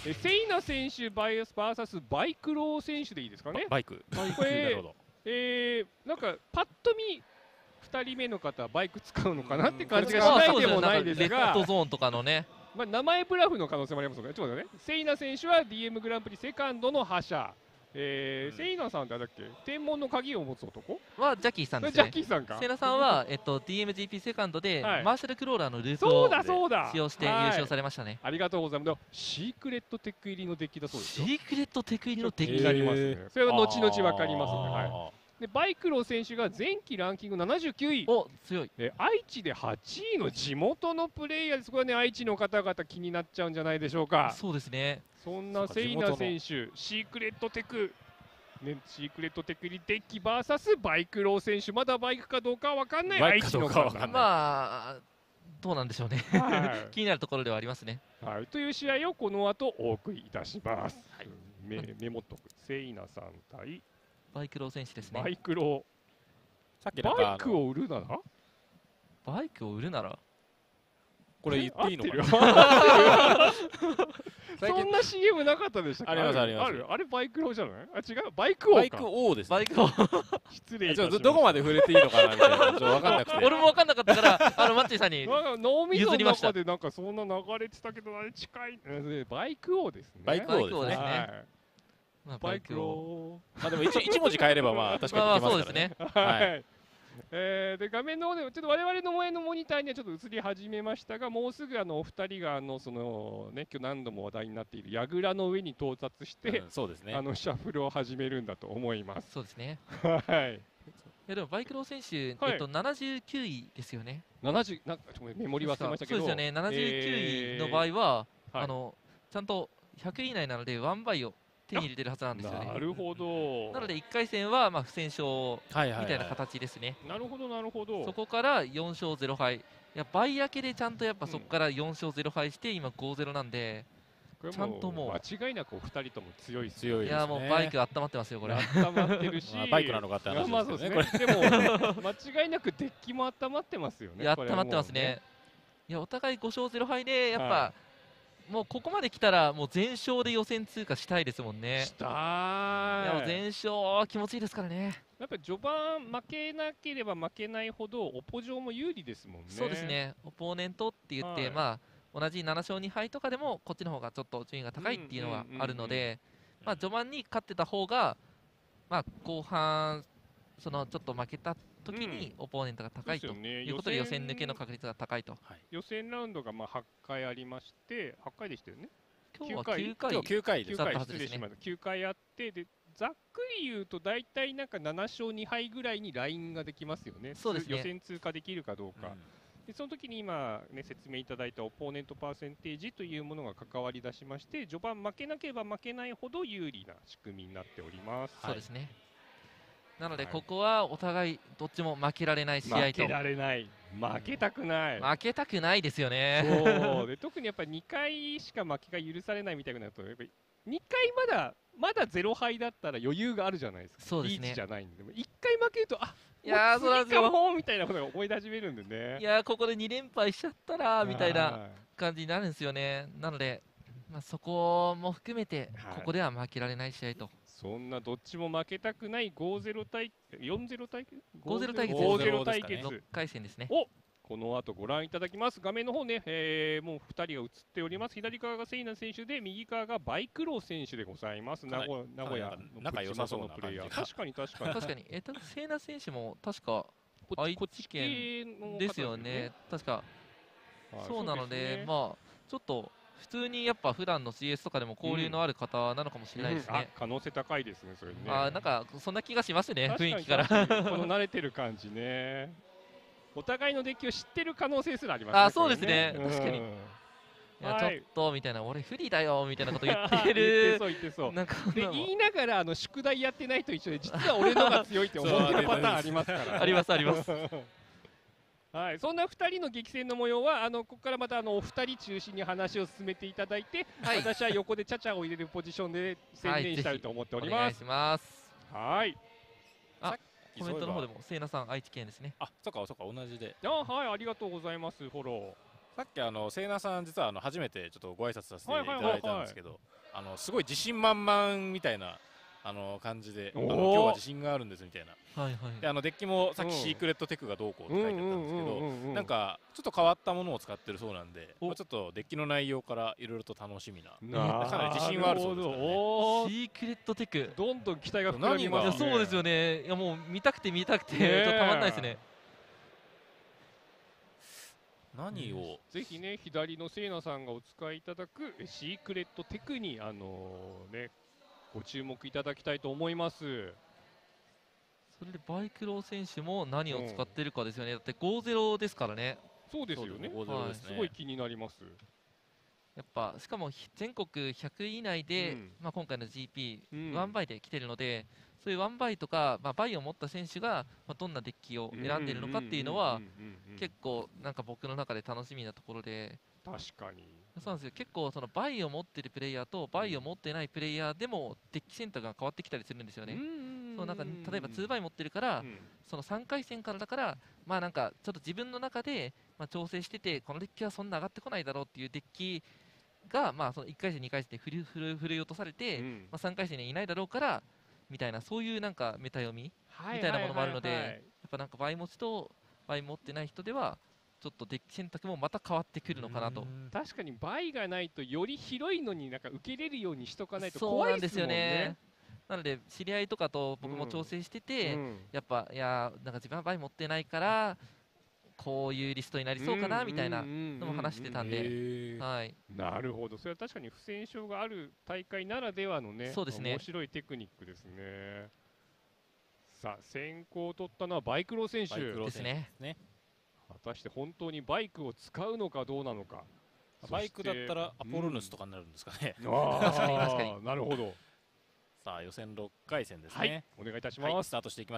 セイナ選手 VS バイクロー選手でいいですかね。 バイク。 こなれるほど。 なんかパッと見2人目の方はバイク使うのかなって感じがしまあないでもないですレッが、 ドゾーンとかのね。 まあ、名前ブラフの可能性もありますので、ちょっとね、セイナ選手は DM グランプリセカンドの覇者、セイナさんってあれだっけ、天文の鍵を持つ男はジャッキーさんですジャッね。 キーさんか。 セイナさんは、DMGP セカンドで、 はいマーシャルクローラーのループそうをだそうだ使用して優勝されましたね。 ありがとうございます。シークレットテック入りのデッキだそうですよ。 シークレットテク入りのデッキ気になりますね。それは後々わかりますね。はい。でバイクロー選手が前期ランキング79位。 お、強い。 愛知で8位の地元のプレイヤーです。これはね、愛知の方々気になっちゃうんじゃないでしょうか。 そうですね。 そんなセイナ選手、シークレットテク、ね、シークレットテクにデッキ VS バイクロー選手、まだバイクかどうかわかんない愛知の方。 まあ、どうなんでしょうね。 はい、 気になるところではありますね。 はい、という試合をこの後お送りいたします。はい、メモっとく。セイナさん対バイクロー選手ですね。 バイクロー。 さっきバイクを売るなら？ バイクを売るなら？ これ言っていいのかな？ そんな CM なかったでしたっけ？ ありますあります。 あれバイクローじゃない？あ、違う、バイク王か。 バイク王です。 バイク王。 失礼いたしました。 どこまで触れていいのかなみたいな、ちょっと分かんなくて。 俺も分かんなかったから、マッチーさんに譲りました。脳みその中でなんかそんな流れてたけど、あれ近い。バイク王ですね。 バイク王ですね。 バイク王。 まあでも一文字変えればまあ確かにいけますからね。 はい。で画面の方でちょっと我々の前のモニターにはちょっと映り始めましたが、もうすぐお二人がそのね、今日何度も話題になっている櫓の上に到達して、 そうですね。 シャッフルを始めるんだと思います。 そうですね。 はい。 いやでもバイクロー選手、79位ですよね。 70、なんかちょっとメモリ忘れましたけど。 そうですよね。79位の場合は、ちゃんと100位以内なのでワンバイを手に入れてるはずなんですよね。 なるほど。 なので1回戦はまあ不戦勝みたいな形ですね。 なるほどなるほど。 そこから4勝0敗。いや倍明けでちゃんとやっぱそこから4勝0敗して今 5-0 なんで、ちゃんともう間違いなくお二人とも強いですね。 いやもうバイク温まってますよこれ。 温まってるし、 バイクなのかって話ですね。 でも間違いなくデッキも温まってますよね。 いや温まってますね。いやお互い5勝0敗でやっぱ。もうここまで来たらもう全勝で予選通過したいですもんね。 したい。 いやもう全勝気持ちいいですからね。 やっぱり序盤負けなければ負けないほどオポ上も有利ですもんね。 そうですね。オポーネントって言って、まあ同じ7勝2敗とかでもこっちの方がちょっと順位が高いっていうのはあるので、まあ序盤に勝ってた方がまあ後半そのちょっと負けた時にオポーネントが高いということで予選抜けの確率が高いと。 予選ラウンドがまあ8回ありまして、8回でしたよね。 今日は9回です。失礼しました。9回あって、でざっくり言うと大体なんか7勝2敗ぐらいにラインができますよね。 そうですね。 予選通過できるかどうか。でその時に今、ね、説明いただいたオポーネントパーセンテージというものが関わり出しまして、序盤負けなければ負けないほど有利な仕組みになっております。 そうですね。なのでここはお互いどっちも負けられない試合と。 負けられない。負けたくない。 負けたくないですよね。 そうで特にやっぱり2回しか負けが許されないみたいになると、やっぱり2回まだ0敗だったら余裕があるじゃないですか。 そうですね。 リーチじゃないんで、1回負けるといやーそうなんですよ。 みたいなことが思い始めるんでね。 いやーここで2連敗しちゃったらみたいな感じになるんですよね。なので、まあ、そこも含めてここでは負けられない試合と。 そんなどっちも負けたくない 5-0 対4-0対決 5-0 対決 5-0対決 6回戦ですね。 この後ご覧いただきます。画面の方ね、もう2人が映っております。左側がセイナ選手で、右側がバイクロー選手でございます。名古屋の仲良さそうなプレイヤー。確かに確かにセイナ選手も確か愛知県ですよね。確かそうなので、まあちょっと普通にやっぱ普段の CS とかでも交流のある方なのかもしれないですね。 可能性高いですね、それね。 なんかそんな気がしますね、雰囲気から。 この慣れてる感じね。お互いのデッキを知ってる可能性すらありますね。 そうですね、確かに。いやちょっとみたいな、俺不利だよみたいなこと言ってる。 言ってそう。 なんか言いながら宿題やってないと一緒で、実は俺のが強いって思ってるパターンありますから。 ありますあります。 はい、そんな2人の激戦の模様はここからまたお二人中心に話を進めていただいて、私は横でチャチャを入れるポジションで専念したいと思っております。 お願いします。 はい。 コメントの方でもセイナさん愛知県ですね。 そっか同じで。 はい、ありがとうございます。フォロー。 さっきセイナさん実は初めてちょっとご挨拶させていただいたんですけど、すごい自信満々みたいな感じで、今日は自信があるんですみたいな。でデッキもさっきシークレットテクがどうこうって書いてあったんですけど、なんかちょっと変わったものを使ってるそうなんで、ちょっとデッキの内容からいろいろと楽しみな、かなり自信はあるそうですからね。 シークレットテク、 どんどん期待が膨らみますね。 そうですよね。いやもう見たくてちょっとたまんないですね。 何をぜひね、左のセイナさんがお使いいただくシークレットテクにね、ご注目いただきたいと思います。 それでバイクロー選手も何を使ってるかですよね。だって5-0ですからね。 そうですよね。すごい気になります。 やっぱしかも全国100位以内で、まあ今回の GP、ワンバイで来てるので、そういうワンバイとか、まあ、バイを持った選手が、まあ、どんなデッキを選んでいるのかっていうのは結構なんか僕の中で楽しみなところで、 確かにそうなんですよ。結構そのバイを持っているプレイヤーとバイを持っていないプレイヤーでもデッキ選択が変わってきたりするんですよね。そうなんか例えば2バイ持ってるから、その3回戦からだからまあなんかちょっと自分の中でまあ調整してて、このデッキはそんな上がってこないだろうっていうデッキがまあその1回戦2回戦で振り落とされて、まあ3回戦にいないだろうからみたいな、そういうなんかメタ読みみたいなものもあるので、やっぱなんかバイ持ちとバイ持ってない人ではちょっとデッキ選択もまた変わってくるのかなと。 確かにバイがないとより広いのになんか受け入れるようにしとかないと怖いですもんね。 なので知り合いとかと僕も調整してて、やっぱいやなんか自分はバイ持ってないからこういうリストになりそうかなみたいなのも話してたんで、はい。 なるほど。それは確かに不戦勝がある大会ならではのね、 そうですね。 面白いテクニックですね。さあ先行を取ったのはバイクロー選手ですね。 果たして本当にバイクを使うのかどうなのか。 バイクだったらアポロヌスとかになるんですかね。 確かに確かに。 なるほど。 さあ予選6回戦ですね。 はい、お願いいたします。 スタートしていきました。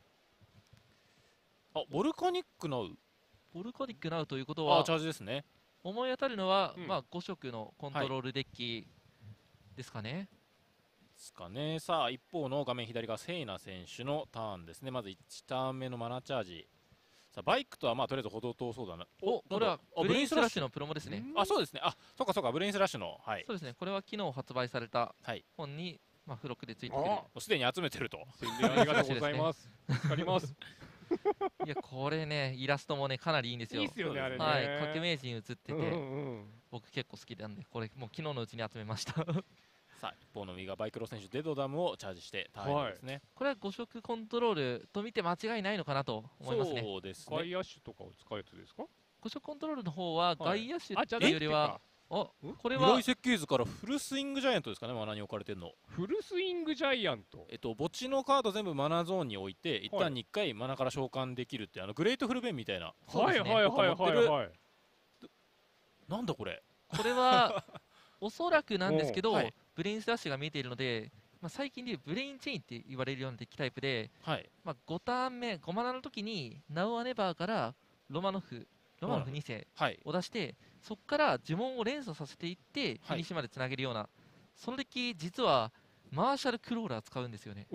ボルカニックナウ。 ボルカニックナウということはチャージですね。 思い当たるのは、まあ5色のコントロールデッキですかね。 さあ一方の画面左がセイナ選手のターンですね。まず1ターン目のマナチャージ。さあバイクとはまあとりあえず程遠そうだな。 これはブレインスラッシュのプロモですね。 そうですね。そうかブレインスラッシュの、はい。 そうですね。これは昨日発売された本に、まあ付録でついてくる。 すでに集めてると。 宣伝ありがとうございます。助かります。 いやこれねイラストもねかなりいいんですよ。 いいですよねあれね。 はい、革命人映ってて、僕結構好きなんでこれもう昨日のうちに集めました。 さあ一方の右がバイクロー選手デドダムをチャージしてターンですね。 これは5色コントロールと見て間違いないのかなと思いますね。 そうですね。 外野手とかを使うやつですか ？5色コントロールの方は外野手っていうよりは、これは室井設計図からフルスイングジャイアントですかね。マナに置かれてるの。 フルスイングジャイアント。 墓地のカード全部マナゾーンに置いて一旦に1回マナから召喚できるってグレートフルベンみたいな。 はいはいはいはい。 なんだこれ。 これはおそらくなんですけど、ブレインスラッシュが見えているので、まあ、最近でいうブレインチェインって言われるようなデッキタイプで、まあ、5ターン目5マナの時にナウアネバーからロマノフ2世を出して、そこから呪文を連鎖させていってフィニッシュまでつなげるような、そのデッキ実はマーシャルクローラー使うんですよね。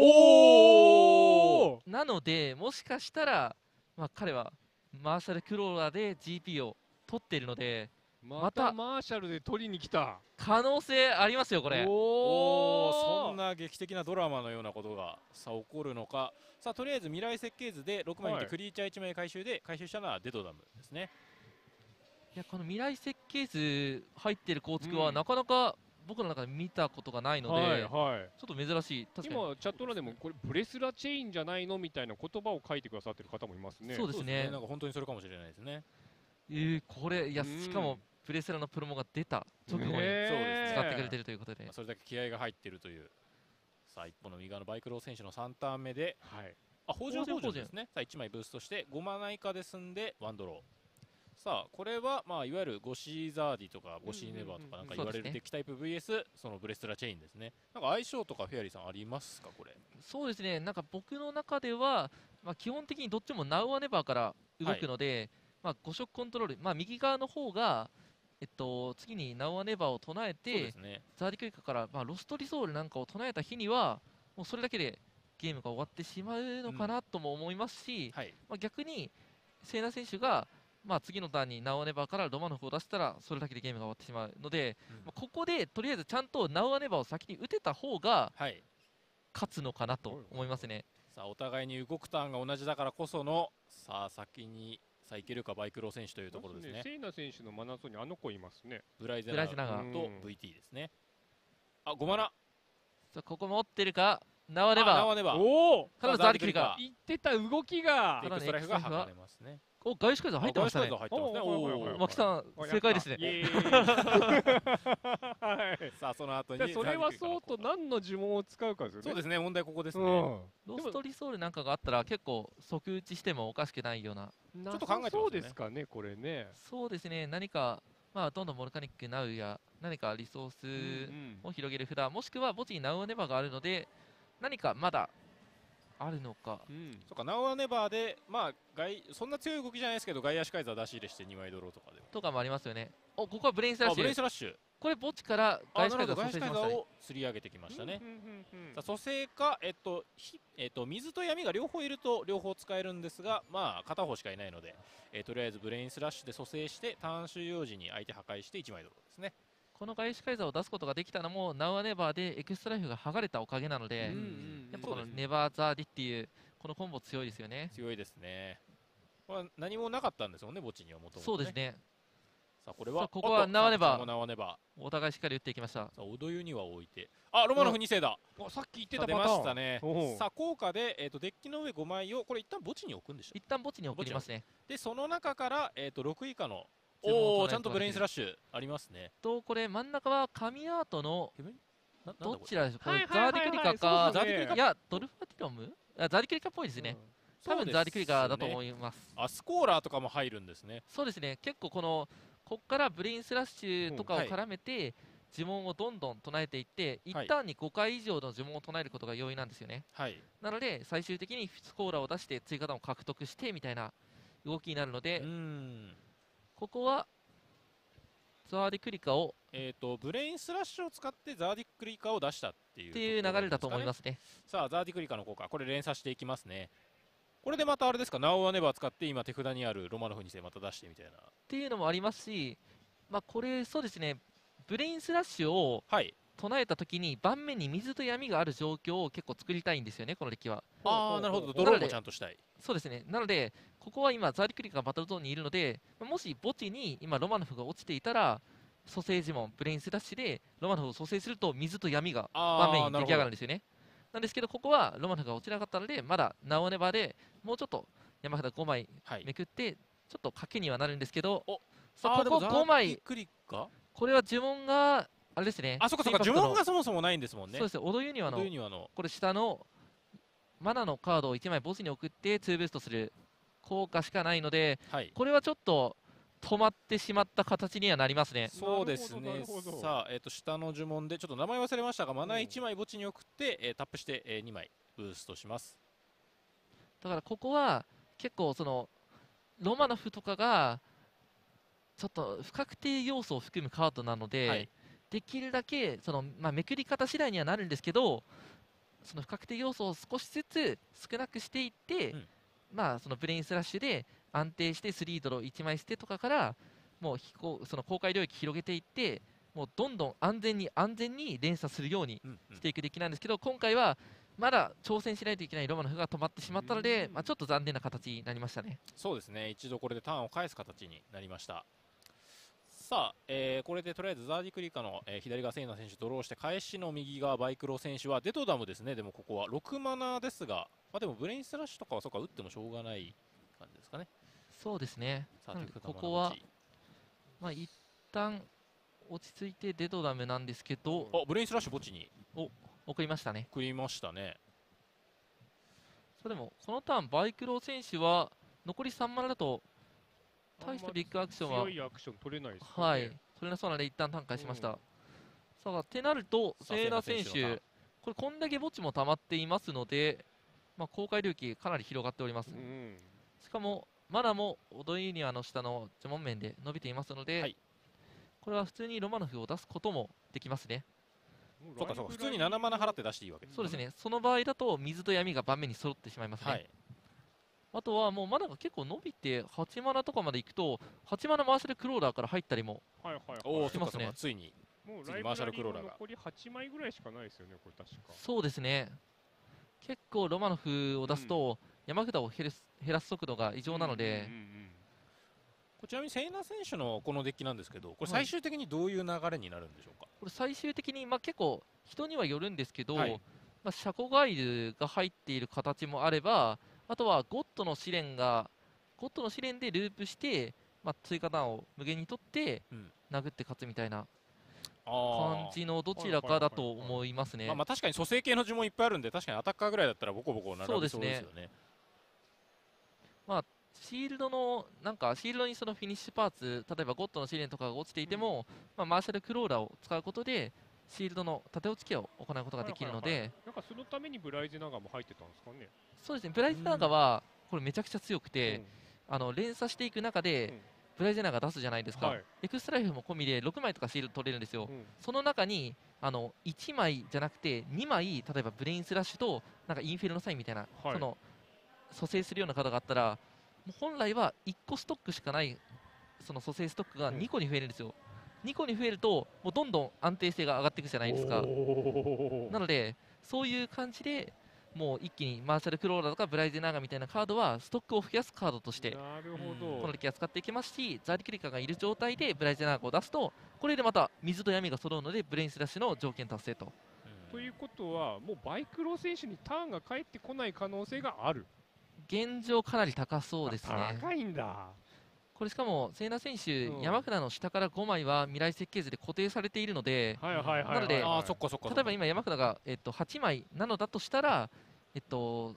なのでもしかしたら、まあ、彼はマーシャルクローラーで GP を取っているので、 またマーシャルで取りに来た可能性ありますよこれ。 そんな劇的なドラマのようなことがさあ起こるのか。さあとりあえず未来設計図で6枚見てクリーチャー1枚回収で回収したのはデドダムですね。 いやこの未来設計図入ってる構築はなかなか僕の中で見たことがないので、ちょっと珍しい。 今チャット欄でもこれブレスラチェインじゃないのみたいな言葉を書いてくださってる方もいますね。 そうですね。 なんか本当にそれかもしれないですね。 これいやしかもブレスラのプロモが出た直後に使ってくれてるということで、 それだけ気合が入っているという。さあ一方の右側のバイクロー選手の3ターン目で、北条芳ですね。さあ1枚ブーストして5マナ以下で済んでワンドロー。さあこれはまあいわゆるゴシーザーディとかゴシーネバーとかなんか言われるデッキタイプ VS そのブレスラチェインですね。なんか相性とかフェアリーさんありますかこれ？ そうですね。なんか僕の中では、まあ、基本的にどっちもナウアネバーから動くので、まあ、5色コントロール、まあ、右側の方が次にナウアネバーを唱えて、ザーディクイカから、まあ、ロストリソールなんかを唱えた日にはもうそれだけでゲームが終わってしまうのかなとも思いますし、まあ、逆にセイナ選手がまあ、次のターンにナオアネバーからロマノフを出したらそれだけでゲームが終わってしまうので、まあ、ここでとりあえずちゃんとナオアネバーを先に打てた方が勝つのかなと思いますね。 さあお互いに動くターンが同じだからこその、さあ先にいけるかバイクロー選手というところですね。 セイナ選手の真夏にいますね。 ブライゼナーと VT ですね。あ、5マナ。 さあここ持ってるか、ナオアネバー。 おお。 ただザーディクリカ。 言ってた動きが。 エクストライフが測れますね。 お、外資改造入ってましたね。牧さん正解ですね。 さあその後にそれはそうと何の呪文を使うかですよね。 そうですね、問題ここですね。 ロストリソールなんかがあったら結構即打ちしてもおかしくないような。 ちょっと考えてますね。 そうですかね、これね。 そうですね、何かまあどんどんモルカニックナウや何かリソースを広げる札、もしくは墓地にナウアネバーがあるので何かまだあるのか。 そうか、ナウアネバーで、まあそんな強い動きじゃないですけど、外野手カイザー出し入れして2枚ドローとかでとかもありますよね。ここはブレインスラッシュ。 ブレインスラッシュ。 これ墓地から外野手カイザーを釣り上げてきましたね。さあ蘇生か水と闇が両方いると両方使えるんですが、まあ片方しかいないので、とりあえずブレインスラッシュで蘇生してターン終了時に相手破壊して1枚ドローですね。 この外野手カイザーを出すことができたのもナウアネバーでエクストライフが剥がれたおかげなので、やっぱこのネバーザーディっていうこのコンボ強いですよね。 強いですね。これは何もなかったんですもんね、墓地にはもともと。 そうですね。 さあこれはここはナワネバー。お互いしっかり打っていきました。 さあオドユには置いて、あ、ロマノフ2世だ。 さっき言ってたパターン。 出ましたね。さあ効果でデッキの上5枚をこれ一旦墓地に置くんでしょ。 一旦墓地に送りますね。 でその中から6以下のちゃんとブレインスラッシュありますね。 これ真ん中は紙アートのどちらでしょう。ザーディクリカか、いやドルファティロム、ザーディクリカっぽいですね。多分ザーディクリカだと思います。 スコーラーとかも入るんですね。 そうですね。結構こっからブレインスラッシュとかを絡めて呪文をどんどん唱えていって、一旦に5回以上の呪文を唱えることが容易なんですよね。なので最終的にスコーラーを出して追加弾を獲得してみたいな動きになるので、ここはザーディクリカをブレインスラッシュを使ってザーディクリカを出したっていう流れだと思いますね。 さあザーディクリカの効果、これ連鎖していきますね。これでまたあれですか、ナオアネバー使って今手札にあるロマノフ2世また出してみたいなっていうのもありますし、まあこれそうですね、ブレインスラッシュを唱えた時に盤面に水と闇がある状況を結構作りたいんですよね、このデッキは。 なるほど、ドローもちゃんとしたい。 そうですね。なのでここは今ザーディクリカがバトルゾーンにいるので、もし墓地に今ロマノフが落ちていたら蘇生呪文ブレインスラッシュでロマノフを蘇生すると水と闇が盤面に出来上がるんですよね。なんですけどここはロマノフが落ちなかったので、まだナオネバーでもうちょっと山札5枚めくってちょっと賭けにはなるんですけど、さあここ5枚、これは呪文があれですね。 そうかそうか、呪文がそもそもないんですもんね。 そうです。オドユニワのこれ下のマナのカードを1枚ボスに送って2ブーストする効果しかないので、これはちょっと止まってしまった形にはなりますね。 そうですね。さあ、下の呪文でちょっと名前忘れましたが、マナ1枚墓地に送って、タップして、2枚ブーストします。 だからここは結構そのロマノフとかがちょっと不確定要素を含むカードなので、できるだけその、めくり方次第にはなるんですけど、その不確定要素を少しずつ少なくしていって、そのブレインスラッシュで安定して3ドロ1枚捨てとかからもうその公開領域広げていって、もうどんどん安全に連鎖するようにしていくデッキなんですけど、今回はまだ挑戦しないといけないロマノフが止まってしまったので、ちょっと残念な形になりましたね。 そうですね、一度これでターンを返す形になりました。さあ、これでとりあえずザーディクリカの、左がセイナ選手ドローして、返しの右側バイクロ選手はデトダムですね。でもここは6マナですが、でもブレインスラッシュとかはそうか打ってもしょうがない感じですかね。 そうですね。ここは一旦落ち着いてデトダムなんですけど、 ブレインスラッシュ墓地に送りましたね。 送りましたね。 でもこのターンバイクロ選手は残り3マナだと大したビッグアクションは強いアクション取れないですね。 取れなそうなので一旦単回しました。さあってなるとセイナ選手、これこんだけ墓地も溜まっていますので、公開領域かなり広がっております。しかもマナもオドユニアの下の呪文面で伸びていますので、これは普通にロマノフを出すこともできますね。 そうか普通に7マナ払って出していいわけですね。 そうですね。その場合だと水と闇が盤面に揃ってしまいますね。 あとはもうマナが結構伸びて8マナとかまでいくと8マナマーシャルクローラーから入ったりもしますね。ついにもうライブラリーも残り8枚ぐらいしかないですよね、これ確か。 そうですね。結構ロマノフを出すと、山札を減らす速度が異常なので、 ちなみにセイナ選手のこのデッキなんですけど、これ最終的にどういう流れになるんでしょうか。 これ最終的に、結構人にはよるんですけど、シャコガイルが入っている形もあれば、あとはゴッドの試練でループして、追加弾を無限に取って殴って勝つみたいな感じのどちらかだと思いますね。 確かに蘇生系の呪文いっぱいあるんで、確かにアタッカーぐらいだったらボコボコ並びそうですよね。 シールドにそのフィニッシュパーツ、例えばゴッドの試練とかが落ちていても、マーシャルクローラーを使うことでシールドの縦落ちケアを行うことができるので、 なんかそのためにブライゼナガも入ってたんですかね。 そうですね、ブライゼナガはこれめちゃくちゃ強くて、連鎖していく中でブライゼナガ出すじゃないですか、エクストライフも込みで6枚とかシールド取れるんですよ。その中に1枚じゃなくて2枚、例えばブレインスラッシュとなんかインフェルノサインみたいな、その蘇生するようなカードがあったら、本来は1個ストックしかないその蘇生ストックが2個に増えるんですよ。2個に増えるともうどんどん安定性が上がっていくじゃないですか。なのでそういう感じでもう一気にマーシャルクローラーとかブライゼナーガみたいなカードはストックを増やすカードとしてこのデッキは使っていけますし、ザーリクリカがいる状態でブライゼナーガを出すとこれでまた水と闇が揃うのでブレインスラッシュの条件達成と。 ということはもうバイクロ選手にターンが返ってこない可能性がある。 現状かなり高そうですね。 高いんだ。 これしかもセイナ選手、山札の下から5枚は未来設計図で固定されているので、なので例えば今山札が、8枚なのだとしたら、上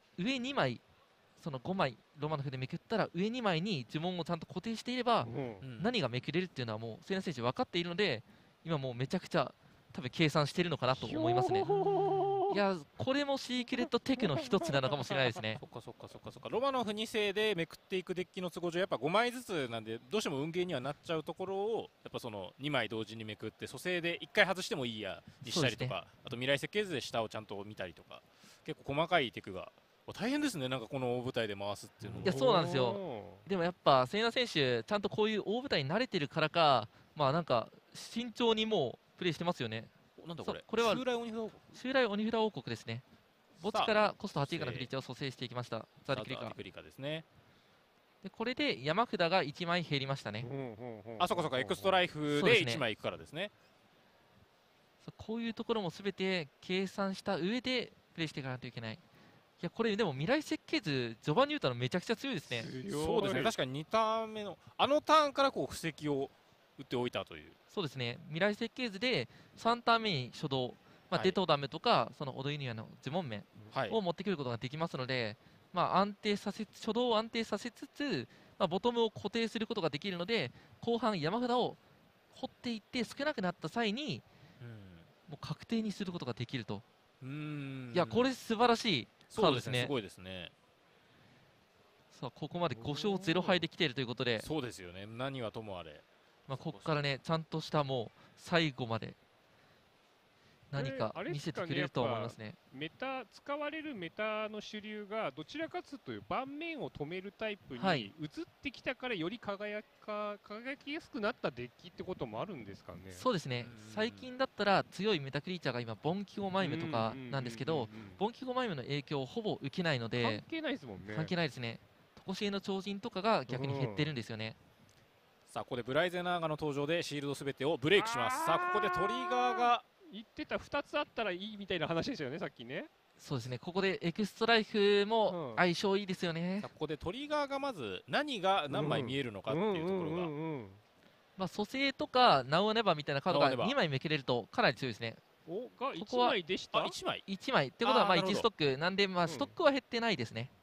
2枚その5枚ロマノフでめくったら上2枚に呪文をちゃんと固定していれば、何がめくれるっていうのはもうセイナ選手分かっているので、今もうめちゃくちゃ多分計算しているのかなと思いますね。いや、これもシークレットテクの一つなのかもしれないですね。 そっかロマノフ2世でめくっていくデッキの都合上やっぱ5枚ずつなんでどうしても運ゲーにはなっちゃうところをやっぱその2枚同時にめくって蘇生で1回外してもいいやにしたりとか、あと未来設計図で下をちゃんと見たりとか結構細かいテクが大変ですね。なんかこの大舞台で回すっていうのは。 いやそうなんですよ。でもやっぱセイナ選手ちゃんとこういう大舞台に慣れてるからか、なんか慎重にもうプレーしてますよね。 なんだこれ。 これは襲来鬼札王国。 襲来鬼札王国ですね。墓地からコスト8以下のフリーチャーを蘇生していきました。ザーリクリカですね。 でこれで山札が1枚減りましたね。 そっかエクストライフで1枚いくからですね。 こういうところも全て計算した上でプレイしていかないといけない。いやこれでも未来設計図序盤に打ったのめちゃくちゃ強いですね。 そうですね。確かに2ターン目のターンからこう布石を打っておいたという。 そうですね。未来設計図で3ターン目に初動、デトダメとかそのオドイニアの呪文面を持ってくることができますので、初動を安定させつつ、ボトムを固定することができるので、後半山札を掘っていって少なくなった際に、もう確定にすることができると。いやこれ素晴らしいカードですね。 すごいですね。 さあここまで5勝0敗できているということで、 そうですよね。何はともあれ。 ここからねちゃんとしたもう最後まで何か見せてくれると思いますね。 使われるメタの主流がどちらかというと盤面を止めるタイプに移ってきたからより輝きやすくなったデッキってこともあるんですかね。 そうですね。最近だったら強いメタクリーチャーが今ボンキゴマイムとかなんですけど、ボンキゴマイムの影響をほぼ受けないので関係ないですもんね。 関係ないですね。とこしえの超人とかが逆に減ってるんですよね。 さあここでブライゼナーガの登場でシールドすべてをブレイクします。さあここでトリガーが言ってた2つあったらいいみたいな話ですよね、さっきね。 そうですね。ここでエクストライフも相性いいですよね。 ここでトリガーがまず何が何枚見えるのかっていうところが、蘇生とかナウアネバーみたいなカードが2枚めくれるとかなり強いですね。 ここは1枚でした。 1枚ってことは1ストックなんで、ストックは減ってないですね。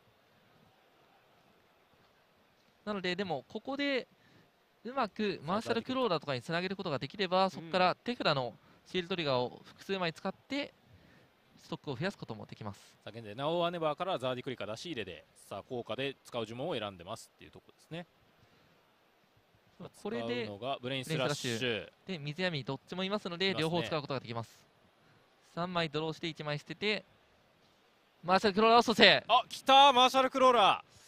なのででもここでうまくマーシャルクローラーとかにつなげることができれば、そこから手札のシールドトリガーを複数枚使ってストックを増やすこともできます。 さあ現在ナオアネバーからザーディクリカ出し入れで、さあ効果で使う呪文を選んでますっていうところですね。 これでブレインスラッシュで水闇どっちもいますので両方使うことができます。3枚ドローして1枚捨ててマーシャルクローラーを蘇生。 来たマーシャルクローラ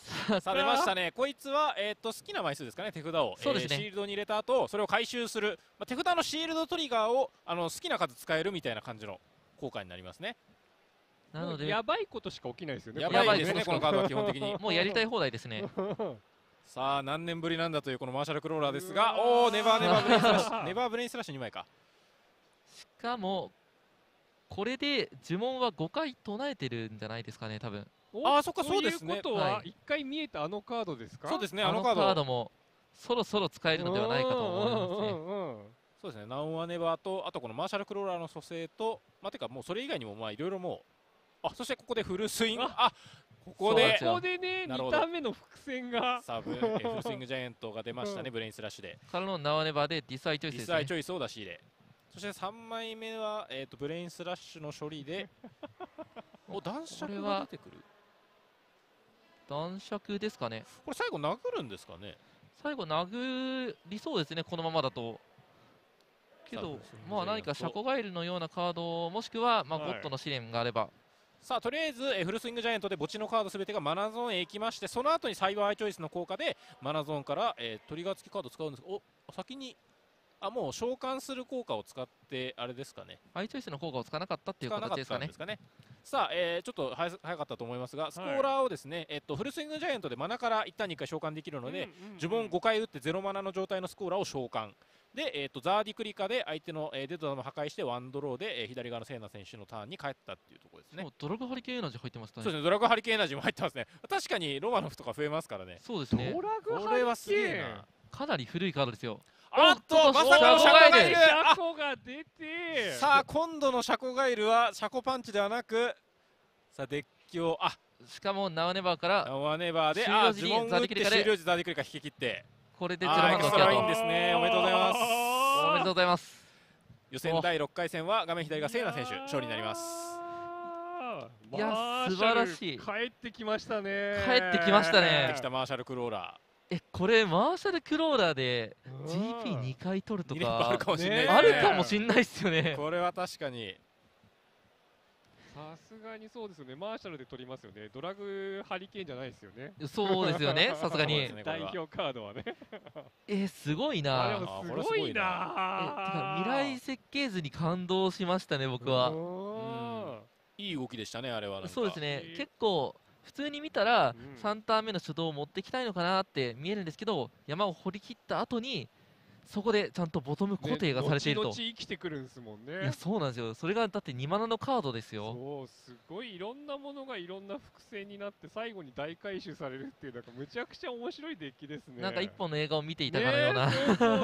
さあ出ましたね。こいつは、好きな枚数ですかね、手札を、 そうですね、 シールドに入れた後それを回収する、手札のシールドトリガーを好きな数使えるみたいな感じの効果になりますね。 なのでやばいことしか起きないですよね。 やばいですね、このカードは基本的に。 もうやりたい放題ですね。 さあ何年ぶりなんだというこのマーシャルクローラーですが、おお、ネバーネバーブレインスラッシュネバーブレインスラッシュ2枚か。 しかもこれで呪文は5回唱えてるんじゃないですかね、多分。 ああ、そっか、そうですね。 ということは1回見えたあのカードですか。 そうですね、 あのカードもそろそろ使えるのではないかと思いますね。 そうですね、ナウアネバーと、あとこのマーシャルクローラーの蘇生と、てかもうそれ以外にもいろいろもう、そしてここでフルスイング、ここでね、2ターン目の伏線がフルスイングジャイアントが出ましたね、ブレインスラッシュで。 からのナウアネバーでディスアイチョイスですね。 ディスアイチョイスを出し入れ。そして3枚目は、ブレインスラッシュの処理で男爵が出てくる。 男爵ですかね。 これ最後殴るんですかね。 最後殴りそうですね、このままだと。けど何かシャコガエルのようなカードもしくはゴッドの試練があれば。 さあとりあえずフルスイングジャイアントで墓地のカードすべてがマナゾーンへ行きまして、その後にサイバーアイチョイスの効果でマナゾーンから、トリガー付きカード使うんですが、先にもう召喚する効果を使ってあれですかね。 アイチョイスの効果を使わなかったっていう形ですかね。 さあ、ちょっと早かったと思いますが、スコーラーをですね、フルスイングジャイアントでマナから一旦に1回召喚できるので、呪文5回打って0マナの状態のスコーラーを召喚で、ザーディクリカで相手のデッドダムを破壊してワンドローで、左側のセーナ選手のターンに帰ったっていうところですね。 ドラグハリケーンエナジー入ってますね。 そうですね、ドラグハリケーンエナジーも入ってますね。確かにロマノフとか増えますからね。 そうですね。 ドラグハリケーン、 これはすげえな。 かなり古いカードですよ。 まさかのシャコガイル。 シャコが出て、 さあ今度のシャコガイルはシャコパンチではなく、さあデッキをしかもナウアネバーからナウアネバーで呪文打って終了時ザーディクリカ引き切って、 これで0マナのエクストラインですね。おめでとうございます。 おめでとうございます。 予選第6回戦は画面左がセーナ選手勝利になります。 いや素晴らしい。 帰ってきましたね。 帰ってきましたね。 帰ってきたマーシャルクローラー。 これマーシャルクローラーで GP2 回取るとかあるかもしれない、 あるかもしれないですよね。 これは確かにさすがにそうですよね。マーシャルで取りますよね。ドラグハリケーンじゃないですよね。 そうですよね、さすがに代表カードはね。 すごいな。 すごいな。 未来設計図に感動しましたね、僕は。 いい動きでしたね、あれは。 そうですね、結構普通に見たら3ターン目の初動を持ってきたいのかなって見えるんですけど、山を掘り切った後にそこでちゃんとボトム固定がされていると。 後々生きてくるんですもんね。 いやそうなんですよ。それがだって2マナのカードですよ。 そう、すごいいろんなものがいろんな伏線になって最後に大回収されるっていう、なんかむちゃくちゃ面白いデッキですね。 なんか一本の映画を見ていたかのような。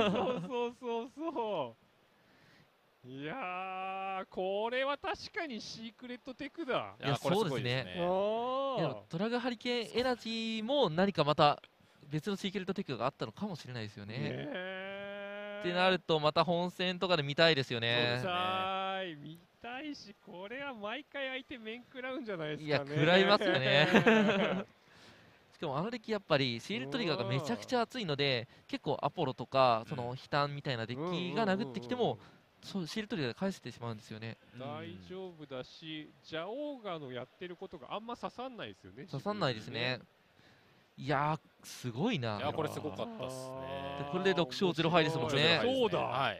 そういやー、これは確かにシークレットテクだ。 いやそうですね。ドラグハリケーンエナジーも何かまた別のシークレットテクがあったのかもしれないですよね。ってなるとまた本戦とかで見たいですよね。 見たいし、これは毎回相手面食らうんじゃないですかね。 いや食らいますよね。しかもあのデッキやっぱりシールドトリガーがめちゃくちゃ熱いので、結構アポロとかその悲嘆みたいなデッキが殴ってきてもそうシールドトリガーで返せてしまうんですよね。 大丈夫だし、ジャオーガのやってることがあんま刺さんないですよね。 刺さんないですね。いやーすごいな。 いやこれすごかったですね。 これで6勝0敗ですもんね。 そうだ。 はい。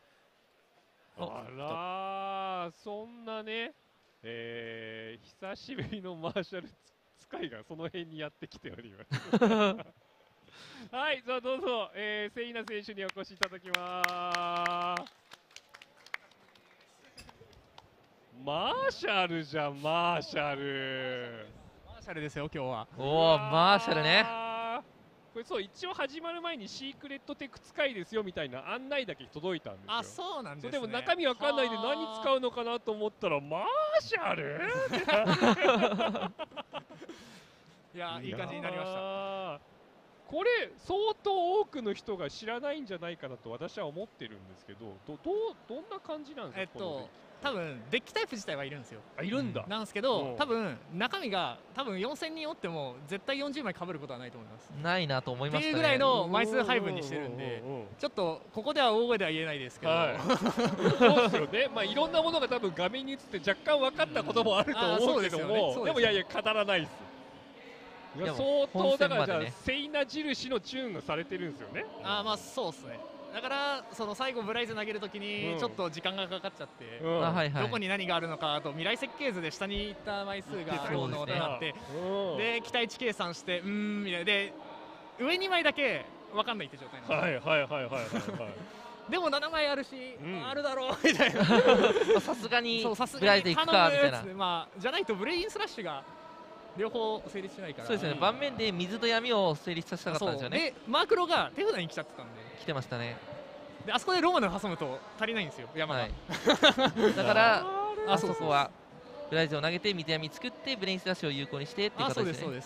あら、そんなね、久しぶりのマーシャル使いがその辺にやってきております。はい、じゃあどうぞ、セイナ選手にお越しいただきます。マーシャルじゃん、マーシャル。 マーシャルですよ、今日は。 おお、マーシャルね。 これそう、一応始まる前にシークレットテク使いですよみたいな案内だけ届いたんですよ。 あ、そうなんですね。 でも中身わかんないで何使うのかなと思ったら、マーシャルいや、いい感じになりました。 これ相当多くの人が知らないんじゃないかなと私は思ってるんですけど、どんな感じなんですか。 多分デッキタイプ自体はいるんですよ。 いるんだ。 なんですけど、多分中身が4000人おっても絶対40枚被ることはないと思います。 ないなと思いますね。 っていうぐらいの枚数配分にしてるんで、ちょっとここでは大声では言えないですけど、 そうですよね。まあいろんなものが多分画面に映って若干分かったこともあると思うけども、でもいやいや語らないです。 いや相当だからじゃあセイナ印のチューンがされてるんですよね。 まあそうですね。だからその最後ブライズ投げるときにちょっと時間がかかっちゃって、どこに何があるのかと未来設計図で下に行った枚数がどうのってなって、で期待値計算してみたいなで上2枚だけ分かんないって状態なんです。はいはいはいはいはい。でも7枚あるし、あるだろうみたいな。 さすがにブライズ行くかみたいな。 まあじゃないとブレインスラッシュが両方成立しないから。 そうですね。盤面で水と闇を成立させたかったんですよね。 でマークロが手札に来ちゃってたんで。 来てましたね。 であそこでローマで挟むと足りないんですよ山が。 だからあそこはブライズを投げて水闇作ってブレインスラッシュを有効にしてっていう形ですね。 そうです。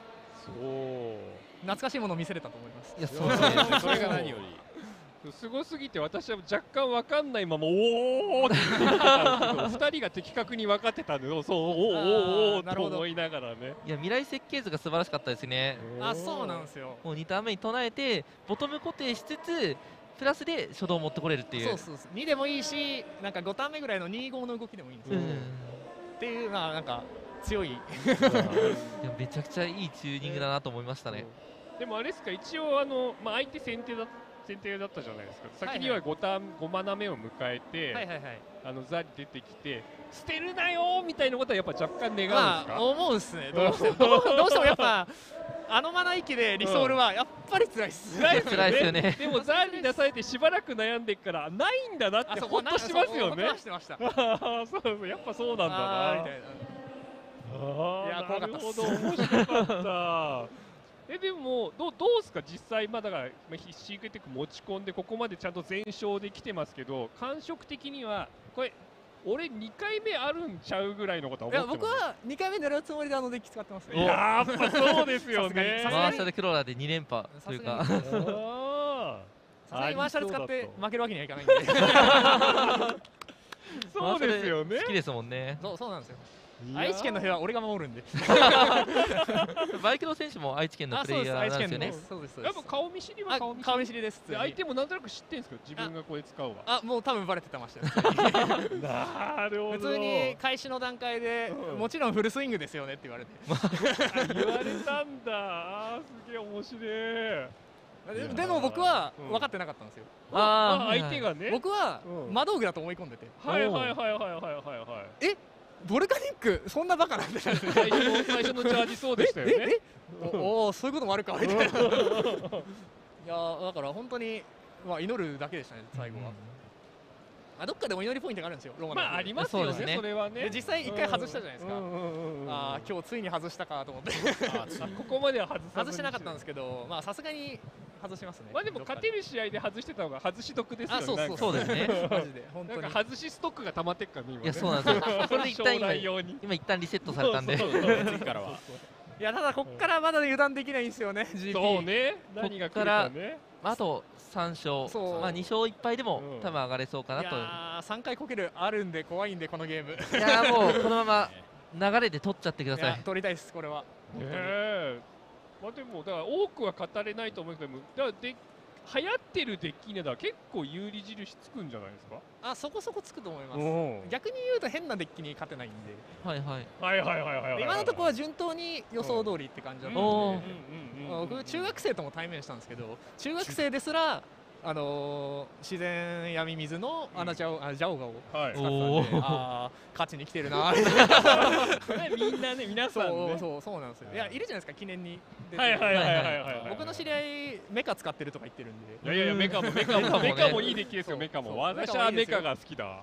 懐かしいものを見せれたと思います。 いやそうですね。 それが何より。 すごすぎて私は若干分かんないままおおって言ってたんですけど2人が的確に分かってたのをそうおおと思いながらね。 いや未来設計図が素晴らしかったですね。 そうなんですよ。 もう2ターン目に唱えてボトム固定しつつプラスで初動を持ってこれるっていう。 そう2でもいいしなんか5ターン目ぐらいの2-5の動きでもいいんですよ。っていうなんか強い。いやめちゃくちゃいいチューニングだなと思いましたね。 でもあれですか一応相手先手だったじゃないですか。先には5マナ目を迎えてザリ出てきて捨てるなよみたいなことはやっぱ若干願うんですか。 思うんですね。どうしてもやっぱマナ域でリソールはやっぱり辛いっす。 辛いですよね。 でもザリ出されてしばらく悩んでからないんだなってほっとしますよね。そうやっぱそうなんだなみたいな。いや怖かったっす。面白かった。でもどうですか実際だからシークレットテック持ち込んでここまでちゃんと全勝できてますけど感触的にはこれ俺2回目あるんちゃうぐらいのことは思ってます。 僕は2回目狙うつもりでデッキ使ってますね。やっぱそうですよね。 マーシャルクローラーで2連覇というかさすがにマーシャル使って負けるわけにはいかないんで。 そうですよね。 好きですもんね。 そうなんですよ。愛知県の部屋は俺が守るんで。 バイクの選手も愛知県のプレイヤーなんですよね。 そうです。 やっぱ顔見知りは顔見知りです。 相手もなんとなく知ってるんですか自分がこれ使うわ。 もう多分バレてましたよ。 なるほど。 普通に開始の段階でもちろんフルスイングですよねって言われて。 言われたんだ。すげえ面白い。 でも僕は分かってなかったんですよ。 相手がね。 僕は魔道具だと思い込んでて。 はい。 ボルカニックそんなバカなんだ。最初のチャージそうでしたよね。 そういうこともあるかみたいな。いやだから本当に祈るだけでしたね最後は。どっかでも祈りポイントがあるんですよ。 ありますよね。それはね。 実際1回外したじゃないですか。今日ついに外したかと思って。 ここまでは外してなかったんですけどさすがに外しますね。 でも勝てる試合で外してた方が外し得ですよね。 そうですね。 マジで本当に外しストックが溜まってっからね。 いやそうなんですよ。これで一旦リセットされたんで。 次からは。 いやただこっからまだ油断できないんですよね。 そうね。何が来るかね。 あと3勝、2勝1敗でも多分上がれそうかなと。 3回こけるあるんで怖いんでこのゲーム。 いやもうこのまま流れで取っちゃってください。 取りたいですこれは。 でもだから多くは語れないと思うけどだから流行ってるデッキネタ結構有利印つくんじゃないですか。 そこそこつくと思います。逆に言うと変なデッキに勝てないんで。今のところは順当に予想通りって感じだったので、僕中学生とも対面したんですけど中学生ですら自然闇水のジャオガを使ってたんで勝ちに来てるなみたいな。みんなね皆さんねそうなんですよ。いやいるじゃないですか記念に。僕の知り合いメカ使ってるとか言ってるんで。 いやメカもいいデッキですよ。メカも私はメカが好きだ。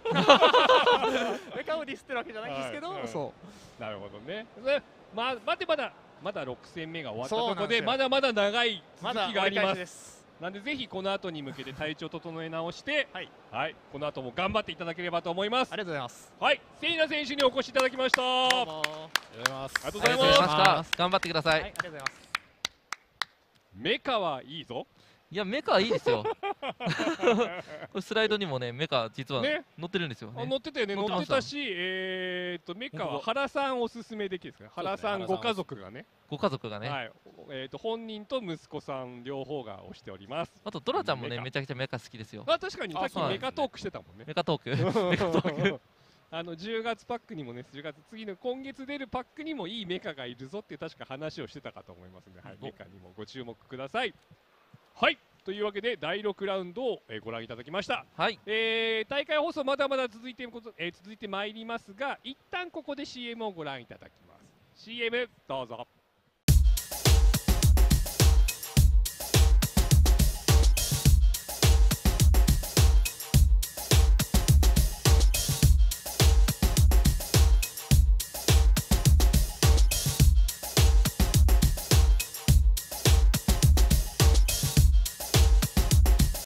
メカをディスってるわけじゃないんですけど。 なるほどね。まだ6戦目が終わったところでまだまだ長い続きがあります。なんでぜひこの後に向けて体調整え直してこの後も頑張っていただければと思います。 ありがとうございます。 セイナ選手にお越しいただきました。 ありがとうございます。 ありがとうございました。頑張ってください。 ありがとうございます。 メカはいいぞ。 いやメカはいいですよ。これスライドにもねメカ実は載ってるんですよね。 載ってたよね。載ってたしメカは原さんおすすめできですね。原さんご家族がね。本人と息子さん両方が推しております。 あとドラちゃんもねめちゃくちゃメカ好きですよ。 確かにさっきメカトークしてたもんね。 メカトーク。 10月パックにもね、10月次の今月出るパックにもいいメカがいるぞって確か話をしてたかと思いますので、はい、メカにもご注目ください。はい、というわけで第6ラウンドをご覧いただきました。 はい、 大会放送まだまだ続いてまいりますが、一旦ここで CM をご覧いただきます。CM どうぞ。